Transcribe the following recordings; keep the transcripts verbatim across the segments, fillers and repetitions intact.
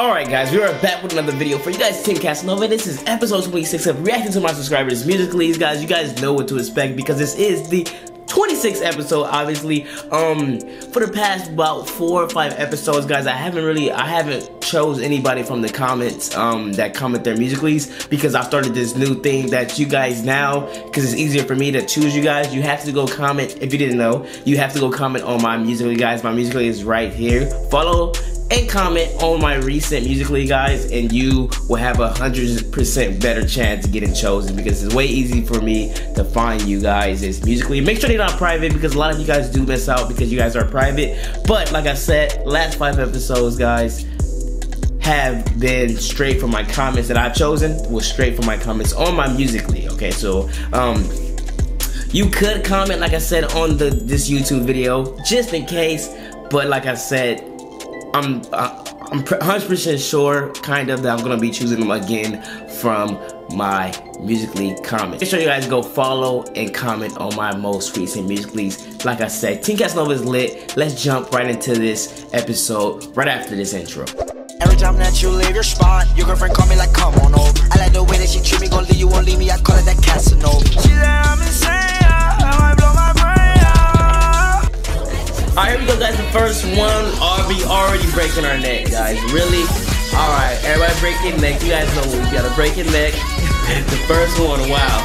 Alright guys, we are back with another video for you guys, Team Casanova. This is episode twenty-six of reacting to my subscribers' musicallys. Guys, you guys know what to expect because this is the twenty-sixth episode, obviously. Um, for the past about four or five episodes, guys, I haven't really, I haven't chose anybody from the comments um, that comment their musicallys because I started this new thing that you guys now, because it's easier for me to choose you guys, you have to go comment, if you didn't know, you have to go comment on my musically, guys. My musically is right here. Follow and comment on my recent musically, guys, and you will have a hundred percent better chance of getting chosen because it's way easy for me to find you guys. It's musically. Make sure they're not private because a lot of you guys do miss out because you guys are private. But like I said, last five episodes, guys, have been straight from my comments that I've chosen. Was straight from my comments on my musically. Okay, so um, you could comment, like I said, on the this YouTube video just in case. But like I said, I'm uh, I'm one hundred percent sure, kind of, that I'm gonna be choosing them again from my musically comments. Make sure you guys go follow and comment on my most recent musicallys. Like I said, Team Casanova is lit. Let's jump right into this episode right after this intro. Every time that you leave your spot, your girlfriend call me like, come on over. I like the way that she treat me, gon' leave you, won't leave me. I call it that Casanova. She said I'm insane, I might blow my brain. Alright, here we go, guys. The first one, are we already breaking our neck, guys? Really? Alright, everybody break your neck. You guys know we gotta break your neck. The first one, wow.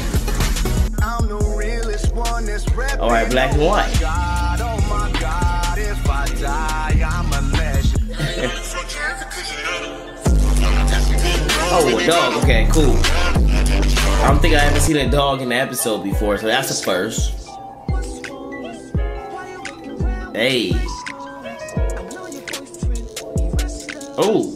Alright, black and white. Oh, a dog. Okay, cool. I don't think I ever seen a dog in the episode before, so that's the first. Hey. Oh.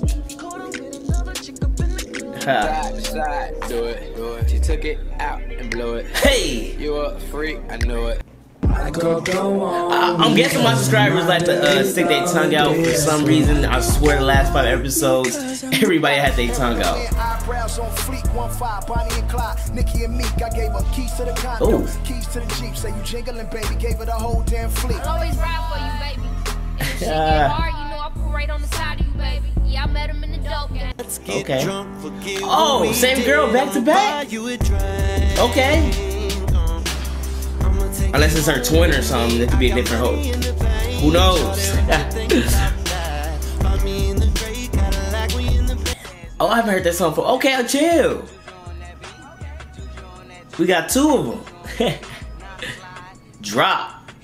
Ha. Do it, do it. She took it out and blew it. Hey. You a freak, I knew it. I, I'm guessing my subscribers like to uh, stick their tongue out for some reason. I swear the last five episodes, everybody had their tongue out. Oh. Keys to the Jeep, say you jingling, baby, gave it a whole damn fleet. I'll always ride for you, baby. And if she get hard, you know I put right on the side of you, baby. Yeah, I met him in the dope game. Okay. Oh, same girl back to back? Okay. Unless it's her twin or something, it could be a different hoe. Who knows? Oh, I haven't heard that song for. Okay, I'll chill. We got two of them. Drop.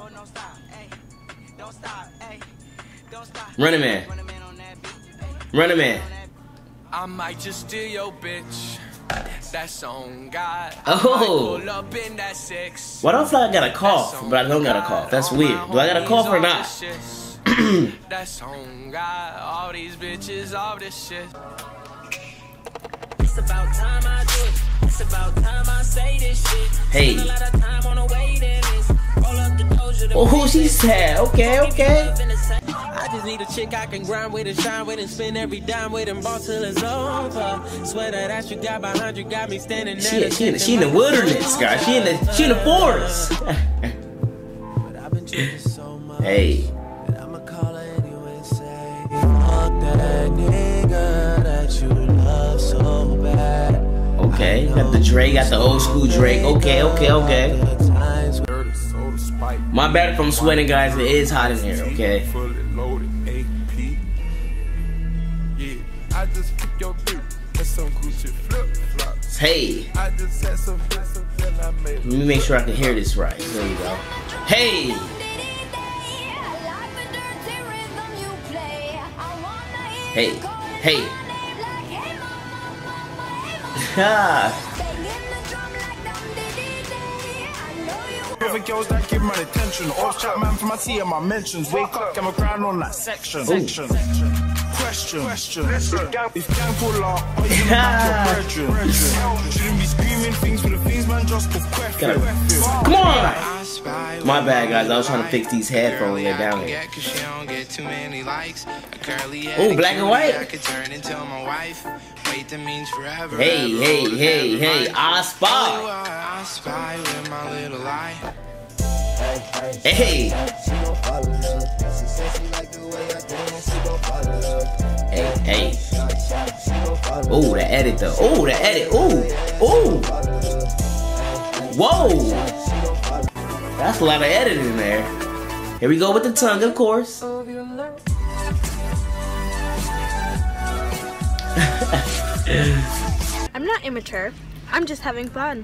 Running Man. Running Man. I might just steal your bitch. That song got. Oh. Why don't I feel like I got a cough, but I don't got a cough? That's weird. Do I got a cough or not? That song got all these bitches, all this shit. It's about time I do it. It's about time I say this shit. Hey. Oh, she said, okay, okay. I just need a chick I can grind with and shine with and spend every dime with and ball till it's over. Swear that ass you got behind you got me standing there. She, she, in, she in the wilderness, guys. She in the she in the forest. Hey. Okay, got the Drake, got the old school Drake. Okay, okay, okay. My bad if I'm sweating, guys. It is hot in here, okay? Hey. Let me make sure I can hear this right. There we go. Hey. Hey. Hey. Ha. Other girls that give my attention. Off chat man from my T and my mentions. Wake up, get my crown on that section. Section. Question. Question. If gang pull up, are you gonna back your brethren? Shouldn't be screaming things for the things, man, just for question. Come on! My bad, guys. I was trying to fix these headphones here down here. Oh, black and white. Hey, hey, hey, hey. I spy. Hey. Hey. Oh, the edit though. Oh, the edit. Oh, oh. Whoa. That's a lot of editing in there. Here we go with the tongue, of course. I'm not immature. I'm just having fun.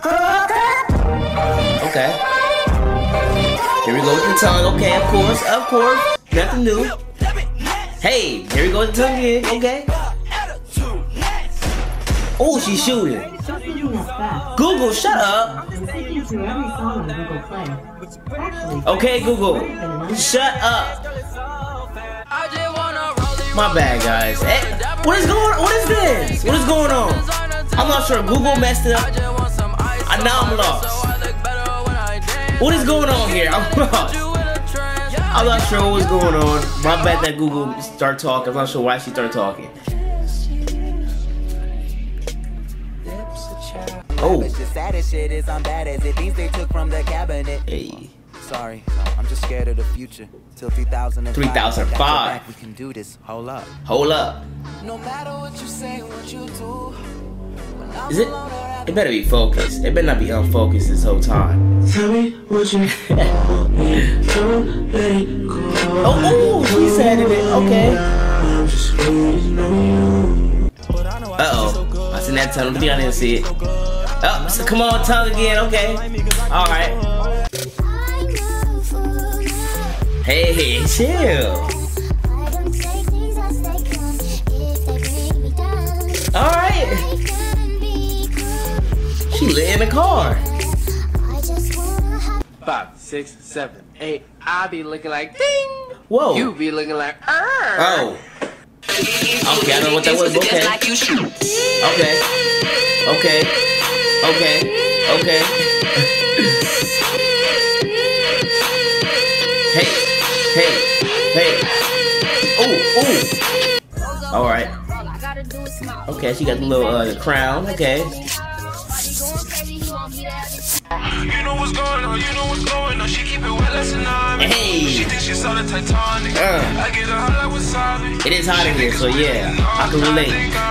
Okay. Here we go with the tongue. Okay, of course, of course. Nothing new. Hey, here we go with the tongue again. Okay. Oh, she's shooting. Google, shut up. Okay, Google, shut up. My bad, guys. Hey, what is going? What is this? What is going on? I'm not sure. Google messed it up. I, now I'm lost. What is going on here? I'm lost. I'm not sure what's going on. My bad that Google started talking. I'm not sure why she started talking. Oh. The saddest shit is I'm bad as it things they took from the cabinet. Hey. Sorry, I'm just scared of the future. Till three thousand five. three thousand five. We can do this. Hold up. Hold up. No matter what you say, what you do. Is it? It better be focused. It better not be unfocused this whole time. Tell me what you want me. Don't let it go. Oh, oh, she said it. Okay. Uh oh. I seen that tongue. I think I didn't see it. Oh, so come on, tongue again. Okay. All right. Hey, chill. All right. She lit in the car. Five, six, seven, eight. I be looking like ding. Whoa. You be looking like er. Oh. Okay, I don't know what that was. Okay. Okay. Okay. Okay. Okay. Hey. Hey. Hey. Oh. Oh. All right. Okay, she got the little uh, the crown. Okay. You know what's going on, you know what's going on. She keep it wet, less than I mean. Hey. She thinks she saw the Titanic. Uh. I get her hot like wasabi. It is hot in here, so yeah, I can relate.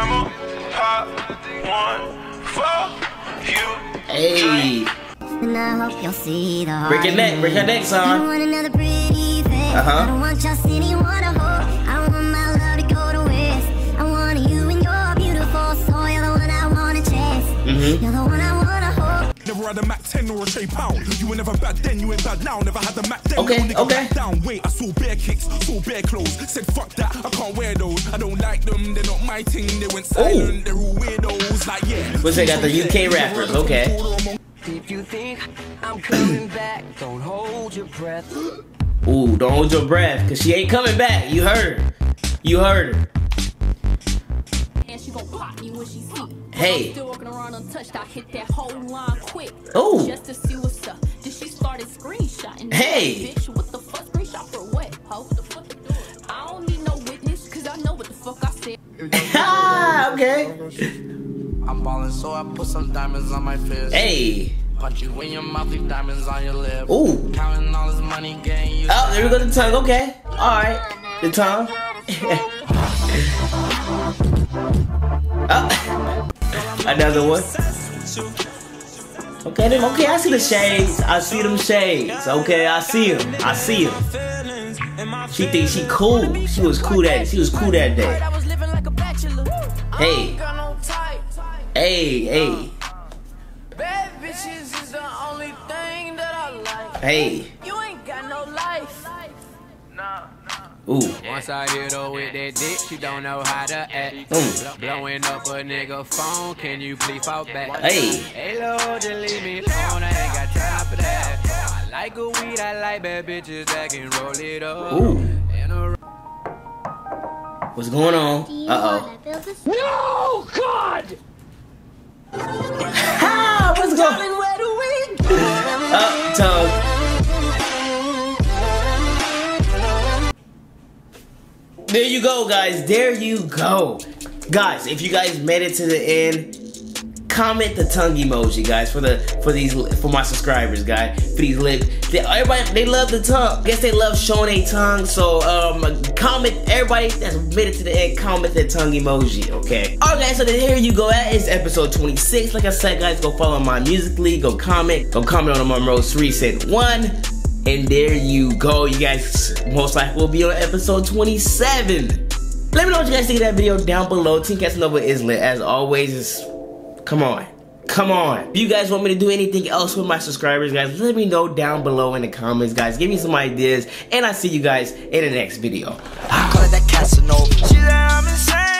Hey. And I hope you'll see the Break your neck, break your neck, son. I want another pretty face. Uh-huh. I don't want just anyone to hold. I want my love to go to waste. I want you and your beautiful soul. You're the one I want to chase. Mm-hmm. You're the one I want to hold. Never had a Mac ten or a Shay Pound. You were never bad then, you ain't bad now. Never had a Mac ten. Okay, okay. Down. Wait, I saw bare kicks, saw bare clothes. Said fuck that, I can't wear those. I don't like them, they're not my thing. They went silent, Ooh. they're all weirdos. Like yeah. What's they got the U K rappers? Okay. If you think I'm coming back, don't hold your breath. Ooh, don't hold your breath, cause she ain't coming back. You heard her. You heard her. And she gon' pop me when she see. Hey. Still walking around untouched. I hit that whole line quick. Oh. Just to see what's up. Then she started screenshotting. Hey. Bitch, what the fuck? Screenshot for what? Ho, what the fuck? I don't need no witness, cause I know what the fuck I said. Ah, okay. I'm ballin', so I put some diamonds on my fist. Hey. Punch you in your mouth, leave diamonds on your lip. Ooh. Counting all this money, getting you. Oh, there we go, the tongue. Okay. All right. The tongue. Oh. Another one. Okay, then. Okay, I see the shades. I see them shades. Okay, I see them. I see them. She thinks she cool. She was cool that. She was cool that day. Hey. Hey, hey. Bad bitches is the only thing that I like. Hey. You ain't got no life. Nah. Ooh. Once I hit her with that dick, she don't know how to act. Mm. Blowing up a nigga phone, can you please fall back? Hey. Hey Lord, just leave me alone, I ain't got time for that. I like a weed, I like bad bitches that can roll it up. Ooh. What's going on? Uh-oh. No, God! Ah, what's going on? Where do we Up, tongue. There you go, guys. There you go. Guys, if you guys made it to the end, comment the tongue emoji, guys, for the for these for my subscribers, guys. For these lips, they, everybody they love the tongue. Guess they love showing a tongue. So um, comment everybody that's made it to the end. Comment the tongue emoji, okay? All right, guys. So then here you go. That is episode twenty-six. Like I said, guys, go follow my Musical.ly. Go comment. Go comment on the Monroe's recent one. And there you go. You guys most likely will be on episode twenty-seven. Let me know what you guys think of that video down below. Team Casanova is lit as always. It's, come on. Come on. If you guys want me to do anything else with my subscribers, guys, let me know down below in the comments, guys. Give me some ideas. And I'll see you guys in the next video. I call it that Casanova. She said I'm insane.